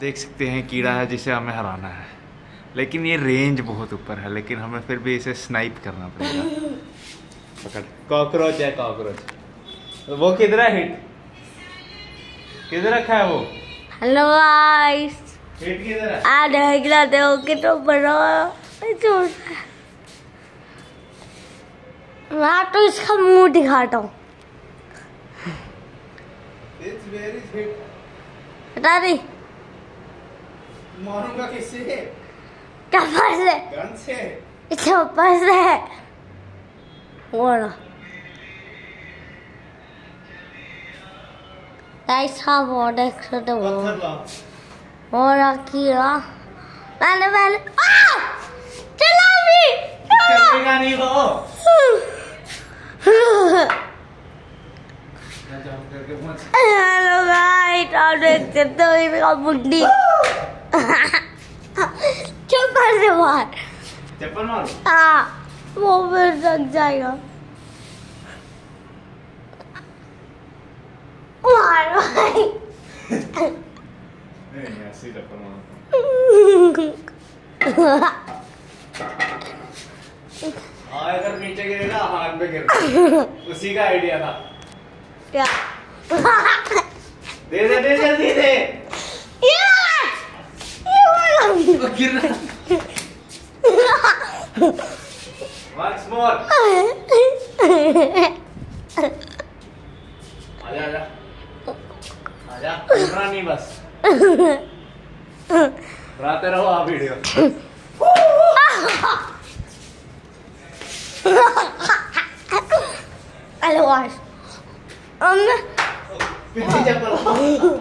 देख सकते हैं कीड़ा है जिसे हमें हराना है, लेकिन ये रेंज बहुत ऊपर है, लेकिन हमें फिर भी इसे स्नाइप करना पड़ेगा। पकड़, कॉकरोच है कॉकरोच। वो किधर है हिट? किधर रखा है वो? हेलो गाइस, हिट किधर है? आ देखला देखो कितना बड़ा है। मैं तो इसका मुंह दिखाता हूँ। बता दी मारूंगा किससे? चप्पल से। गन से? चप्पल से। बोलो गाइस, हाँ बहुत एक्साइटेड हो रहा कीड़ा। पहले चला भी चलेगा नहीं वो। हेलो गाइस, आप देख सकते हो इसका मुंडी। चप्पल से मार। चप्पल मारो। हाँ, वो फिर लग जाएगा। मार भाई। नहीं, ऐसे ही चप्पल मारो। अगर नीचे गिरेगा हाथ पे गिरेगा। उसी का आइडिया था। क्या? दे जल्दी दे। वो गिर रहा। Once more. आजा आजा गिरना नहीं बस। राते रहो आप वीडियो। हेलो गाइस, पीछे चप्पल।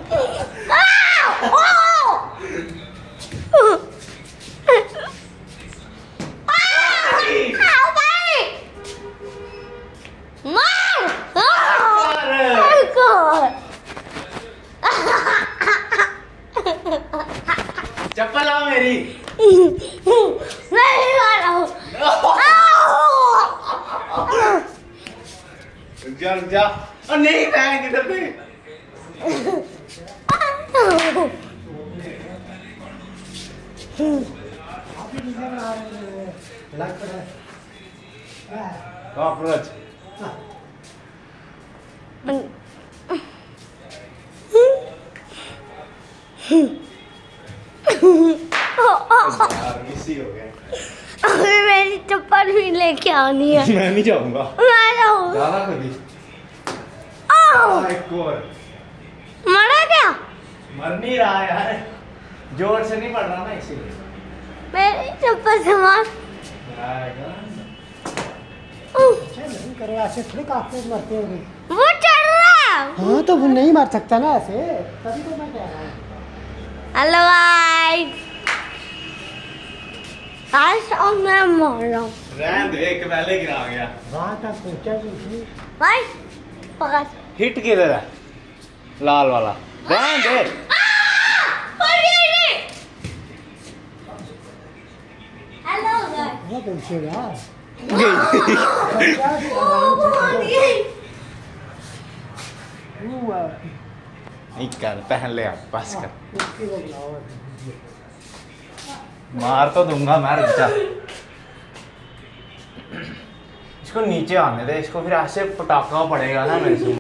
चप्पल आओ मेरी। नहीं मार रहा हूँ। रुक जा। और नहीं खाएंगे किधर पे? कॉकरोच। इसी हो गया। अभी मेरी चप्पल भी लेके आनी है। मैं नहीं जाऊंगा। मैं जाऊंगा। ज्यादा कभी। एक और। मरा क्या? मर नहीं रहा यार, जोर से नहीं पड़ रहा ना इसीलिए। मेरी चप्पल से मार। नहीं करो ऐसे, थोड़ी काफी मरते हो। वो चढ़ रहा है। हाँ तो वो नहीं मर सकता ना ऐसे, तभी तो मैं कह रहा हूँ। हेलो गाइस, आज अब मैं मर रहा हूँ। रहने दे, एक पहले गिरा गया। वहाँ तक पहुँचा भी। भाई पकड़। हिट किधर है? लाल वाला। रहने दे। हेलो गाइस, बहुत अच्छे यार। नहीं कर, पहन ले आप, बस कर। मार तो दूंगा मैं, रुक जा। इसको नीचे आने दे, इसको फिर ऐसे पटाखा पड़ेगा ना मेरे से।